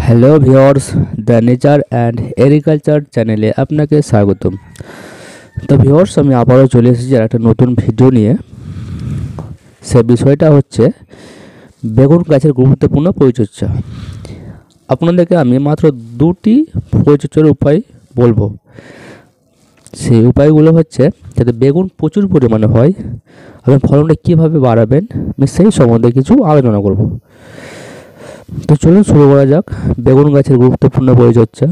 Hello viewers, the nature and agriculture চ্যানেলে আপনাকে স্বাগতম। তো ভিউয়ার্স, আমি আবারও চলে এসেছি আর একটা নতুন ভিডিও নিয়ে। সে বিষয়টা হচ্ছে বেগুন গাছের গুরুত্বপূর্ণ পরিচর্যা। আপনাদেরকে আমি মাত্র দুটি পরিচর্যার উপায় বলবো। সেই উপায়গুলো হচ্ছে যাতে বেগুন প্রচুর পরিমাণে হয়, আপনি ফলনটা কীভাবে বাড়াবেন আমি সেই সম্বন্ধে কিছু আলোচনা করব। তো চলুন শুরু করা যাক বেগুন গাছের গুরুত্বপূর্ণ পরিচর্যা।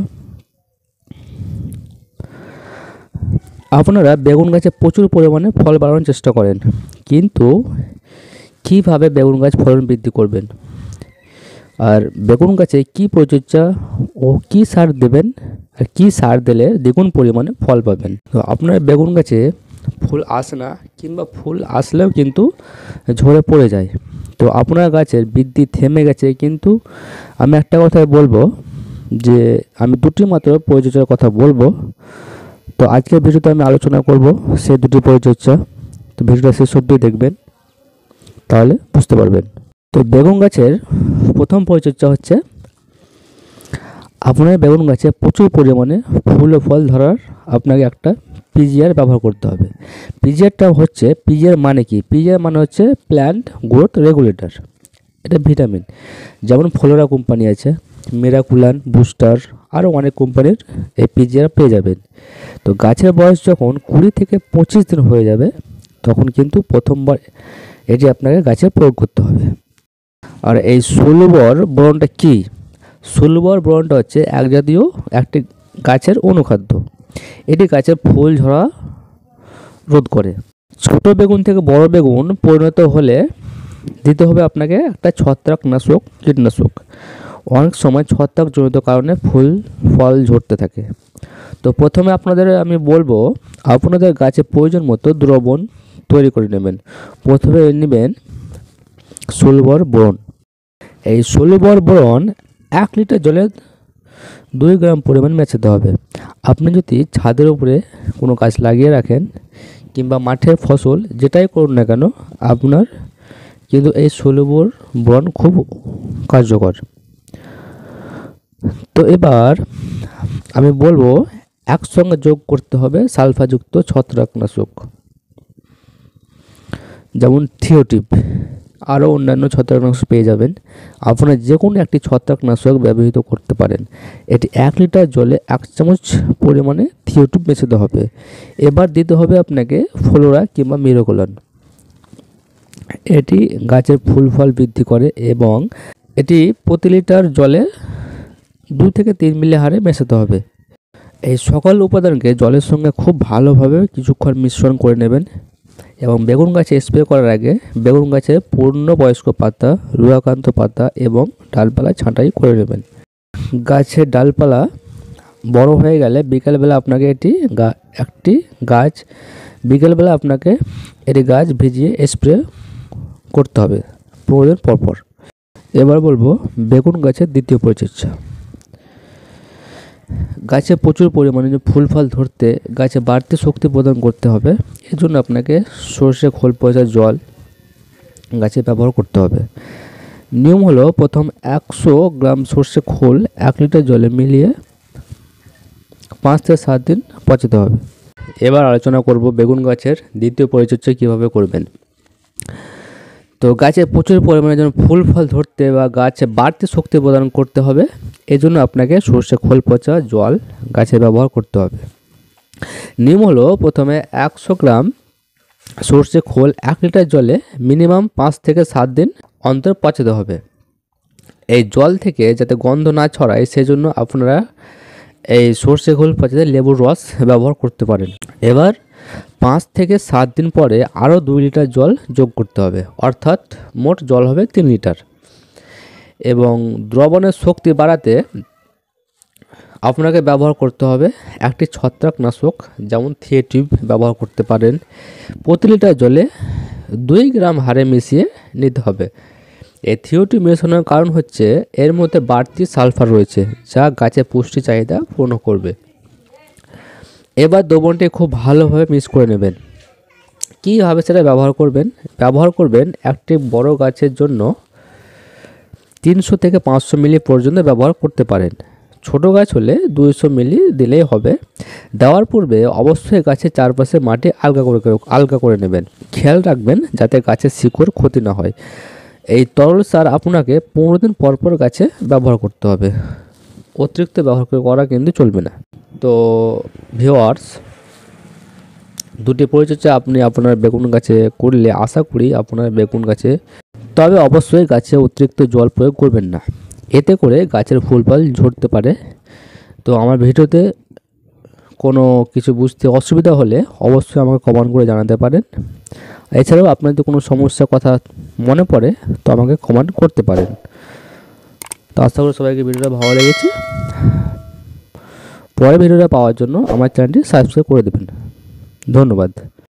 আপনারা বেগুন গাছে প্রচুর পরিমাণে ফল বাড়ানোর চেষ্টা করেন, কিন্তু কিভাবে বেগুন গাছ ফলন বৃদ্ধি করবেন আর বেগুন গাছে কি পরিচর্যা ও কি সার দেবেন আর কি সার দিলে দ্বিগুণ পরিমাণে ফল পাবেন। তো আপনার বেগুন গাছে ফুল আসে না কিংবা ফুল আসলেও কিন্তু ঝরে পড়ে যায়, তো আপনার গাছের বৃদ্ধি থেমে গেছে, কিন্তু আমি একটা কথাই বলবো যে আমি দুটি মাত্র পরিচর্যার কথা বলবো। তো আজকের ভিডিওতে আমি আলোচনা করব সেই দুটি পরিচর্যা। তো ভিডিওটা শেষ অবধি দেখবেন, তাহলে বুঝতে পারবেন। তো বেগুন গাছের প্রথম পরিচর্যা হচ্ছে আপনার বেগুন গাছে প্রচুর পরিমাণে ফুল ও ফল ধরার আপনাকে একটা পিজিআর ব্যবহার করতে হবে। পিজিআরটা হচ্ছে, পিজিআর মানে কি? পিজিআর মানে হচ্ছে প্ল্যান্ট গ্রোথ রেগুলেটর। এটা ভিটামিন, যেমন ফ্লোরা কোম্পানি আছে, মিরাকুলান, বুস্টার, আরও অনেক কোম্পানির এই পিজিআর পেয়ে যাবেন। তো গাছের বয়স যখন 20 থেকে 25 দিন হয়ে যাবে, তখন কিন্তু প্রথমবার এটি আপনাকে গাছে প্রয়োগ করতে হবে। আর এই সুলবর বোরনটা কি? সুলবর বোরনটা হচ্ছে এক জাতীয় একটি গাছের অনুখাদ্য। এটি গাছের ফুল ঝরা রোধ করে। ছোট বেগুন থেকে বড় বেগুন পরিণত হলে দিতে হবে আপনাকে একটা ছত্রাকনাশক কীটনাশক। অনেক সময় ছত্রাকজনিত কারণে ফল ঝরতে থাকে। তো প্রথমে আপনাদের আমি বলবো, আপনাদের গাছে প্রয়োজন মতো দ্রবণ তৈরি করে নেবেন। প্রথমে নেবেন সুলবর বোরন। এই সুলবর বোরন 1 লিটার জলে 2 গ্রাম পরিমাণ মেশাতে হবে। আপনি যদি ছাদের উপরে কোনো গাছ লাগিয়ে রাখেন কিংবা মাঠের ফসল যেটাই করুন না কেন, আপনার কিন্তু এই সুলবর বোরন খুব কার্যকর। তো এবার আমি বলবো একসঙ্গে যোগ করতে হবে সালফারযুক্ত ছত্রাকনাশক, যেমন থিওটিপ, আরও অন্যান্য ছত্রাকনাশক পেয়ে যাবেন। আপনারা যে কোনো একটি ছত্রাকনাশক ব্যবহৃত করতে পারেন। এটি 1 লিটার জলে 1 চামচ পরিমাণে থিওটিপ মেশাতে হবে। এবার দিতে হবে আপনাকে ফ্লোরা কিংবা মিরাকুলান। এটি গাছের ফুল ফল বৃদ্ধি করে এবং এটি প্রতি লিটার জলে 2 থেকে 3 মিলি হারে মেশাতে হবে। এই সকল উপাদানকে জলের সঙ্গে খুব ভালোভাবে কিছুক্ষণ মিশ্রণ করে নেবেন এবং বেগুন গাছে স্প্রে করার আগে বেগুন গাছের পূর্ণবয়স্ক পাতা, রুয়াকান্ত পাতা এবং ডালপালা ছাঁটাই করে নেবেন। গাছের ডালপালা বড় হয়ে গেলে বিকেলবেলা আপনাকে একটি গাছ ভিজিয়ে স্প্রে করতে হবে 15 দিন পরপর। এবার বলবো বেগুন গাছের দ্বিতীয় পরিচর্যা। গাছে প্রচুর পরিমাণে ফুল ফল ধরতে গাছে বাড়তি শক্তি প্রদান করতে হবে। এর জন্য আপনাকে সর্ষে খোল পচা জল গাছে ব্যবহার করতে হবে। নিয়ম হলো, প্রথম 100 গ্রাম সর্ষে খোল 1 লিটার জলে মিলিয়ে 5 থেকে 7 দিন পচাতে হবে। এবার আলোচনা করব বেগুন গাছের দ্বিতীয় পরিচর্যা কীভাবে করবেন। তো গাছে প্রচুর পরিমাণে যেন ফুল ফল ধরতে বা গাছে বাড়তি শক্তি প্রদান করতে হবে, এজন্য আপনাকে সর্ষে খোল পচা জল গাছে ব্যবহার করতে হবে। নিয়ম হলো, প্রথমে 100 গ্রাম সর্ষে খোল 1 লিটার জলে মিনিমাম 5 থেকে 7 দিন অন্তর পচাতে হবে। এই জল থেকে যাতে গন্ধ না ছড়ায় সেজন্য আপনারা এই সর্ষে খোল পচাতে লেবুর রস ব্যবহার করতে পারেন। এবার 5 থেকে 7 দিন পরে আরও 2 লিটার জল যোগ করতে হবে, অর্থাৎ মোট জল হবে 3 লিটার। এবং দ্রবণের শক্তি বাড়াতে আপনাকে ব্যবহার করতে হবে একটি ছত্রাকনাশক, যেমন থিওটিপ ব্যবহার করতে পারেন। প্রতি লিটার জলে 2 গ্রাম হারে মিশিয়ে নিতে হবে। এই থিওটিপ মেশানোর কারণ হচ্ছে এর মধ্যে বাড়তি সালফার রয়েছে, যা গাছের পুষ্টি চাহিদা পূর্ণ করবে। এবার দ্রবণটি খুব ভালোভাবে মিক্স করে নেবেন। কীভাবে সেটা ব্যবহার করবেন একটি বড় গাছের জন্য 300 থেকে 500 মিলি পর্যন্ত ব্যবহার করতে পারেন। ছোট গাছ হলে 200 মিলি দিলেই হবে। দেওয়ার পূর্বে অবশ্যই গাছের চারপাশে মাটি আলগা করে নেবেন। খেয়াল রাখবেন যাতে গাছের শিকড় ক্ষতি না হয়। এই তরল সার আপনাকে 15 দিন পর পর গাছে ব্যবহার করতে হবে। অতিরিক্ত ব্যবহার করা কিন্তু চলবে না। তো ভিউয়ার্স, দুটি পরিচর্যা আপনি আপনার বেগুন গাছে করলে আশা করি আপনার বেগুন গাছে, তবে অবশ্যই গাছে অতিরিক্ত জল প্রয়োগ করবেন না, এতে করে গাছের ফুল ফল ঝরতে পারে। তো আমার ভিডিওতে কোনো কিছু বুঝতে অসুবিধা হলে অবশ্যই আমাকে কমেন্ট করে জানাতে পারেন। এছাড়াও আপনার যদি কোনো সমস্যার কথা মনে পড়ে তো আমাকে কমেন্ট করতে পারেন। তো আশা করি সবাইকে ভিডিওটা ভালো লেগেছে। পরের ভিডিওটা পাওয়ার জন্য আমার চ্যানেলটি সাবস্ক্রাইব করে দেবেন। ধন্যবাদ।